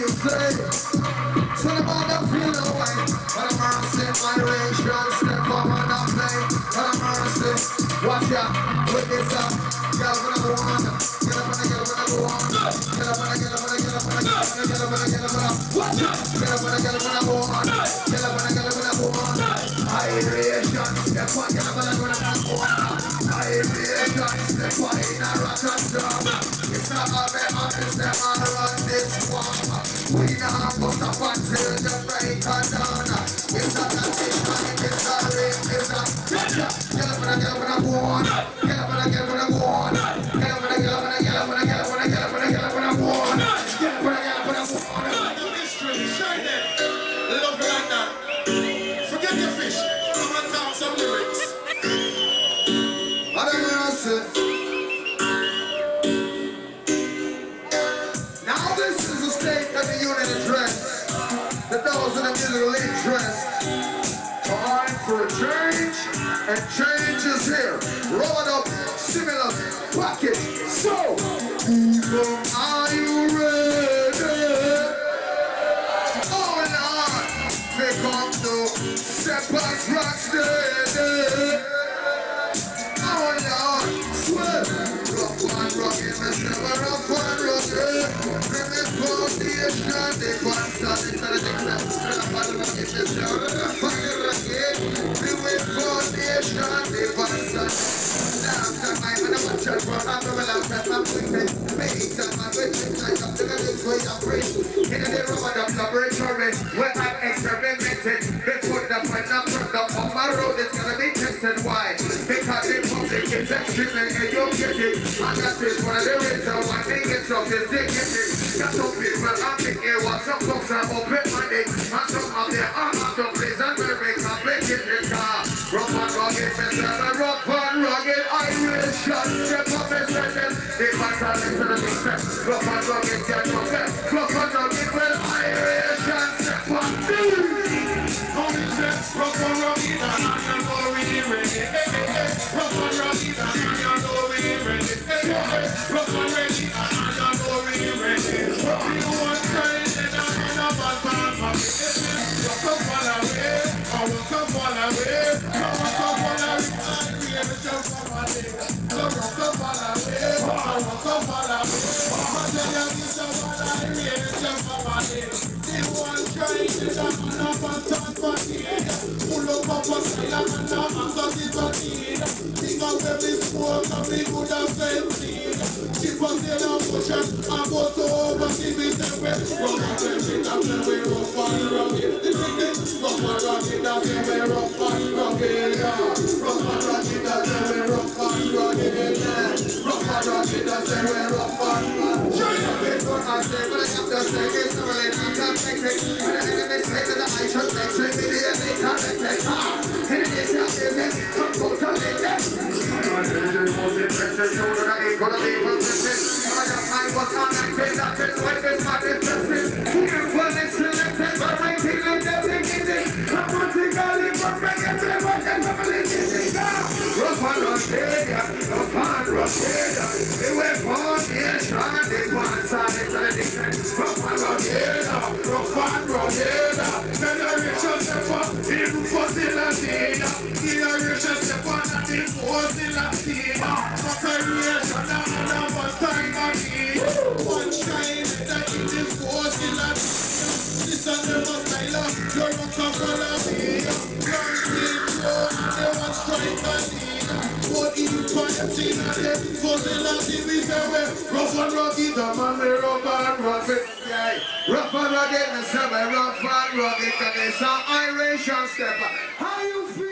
you say? Tell them all that feel no way. What a mercy, IRATION steppa on that play. What a mercy. Watch out, put this up. Get up and go on. Get up and go on. Get up and get up and get up and get up and get up and get up and watch out. Get up and go on. Get up and go on. IRATION steppa, get up and go on. IRATION steppa in a Rototom. It's not a man, it's them on run this one. We now go stop until the break of dawn. It's not a fish, it's a ring, it's a get up and go on. Get up and go on. Get up and go on. Get up and go on. Get up and go on. Get up and go on. Mystery, Shinehead. Love like that. Forget your fish. Come and talk some lyrics. I don't know, sir. Now this is the state of the unit address. The those in the musical interest. Time for a change, and change is here. Roll it up, similar, package. So, people, are you ready? Oh Lord, they come to Steppa's rock steady. Oh Lord, sweat. Rough and rugged, me never rough and rugged. Bring me foundation, the fantastic, the rough and rugged, me never rough and rugged. Bring me foundation, the fantastic. After my man, I'm a child for a couple of times, I'm quick. Make up my witness, I come to the next way I'm free. In the Rototom laboratory, where I'm experimenting. They put the point of product on my road, it's gonna be tested. Why? Because the public is extremely educated. And that is one of the reasons why they get up is dignity. Got some people, I'm thinking what some folks are open minded. And some of them are out of place and very complicated. Rough and rugged, Mr. Rough and rugged, IRATION steppa messages. The matter is to the success. Rough and rugged, get no best. Rough and rugged, well, IRATIon steppa sound. Only says rough and rugged, and I know we ready. Rough and rugged, and I know we ready. Rough and ready, and I know we ready. You want crazy, and I'm not bad for me. Rough and fall away, I want to fall away. I want to fall away, I really just fall away. So rough and fall away, I want to fall away. I tell you this is what I really just fall away. You want crazy, and I'm not bad for me. Pull up a sailor and a man does it for me. Think of every smoke and we could have been seen. Ship us in a ocean and go to overseas. We say we're rough and rugged, that's the way rough and rugged. Rough and rugged, that's the way rough and rugged. Rough and rugged, that's the way rough and rugged. Rough and rugged, that's the way rough and rugged. It's what I say, but I have to say it's not really not that technique. When I make a mistake that I should make sure immediately correct it. And it is not business, I'm going to make it. I'm going to press it, so that I ain't gonna be consistent. I got my what's on that thing, that is why this man is pressing. Well, it's selected, but I think I'm definitely getting. I'm wanting to live for bringing to what the family is now. Rough and rugged, rough and rugged. We were born here, trying to one side into the different. Rough and rugged, rough and rugged. IRATION steppa in facility. IRATION steppa not in facility. IRATION and a bus time of me. One shine that it is facility. Listen to my style, you're a couple of me. Young people and they want strike a lead. What in quarantine and they facility. We say we're rough and rugged, the man we rough and rugged. Rough and rugged, me say we're rough and rugged. And it's an IRATION steppa. How you feel?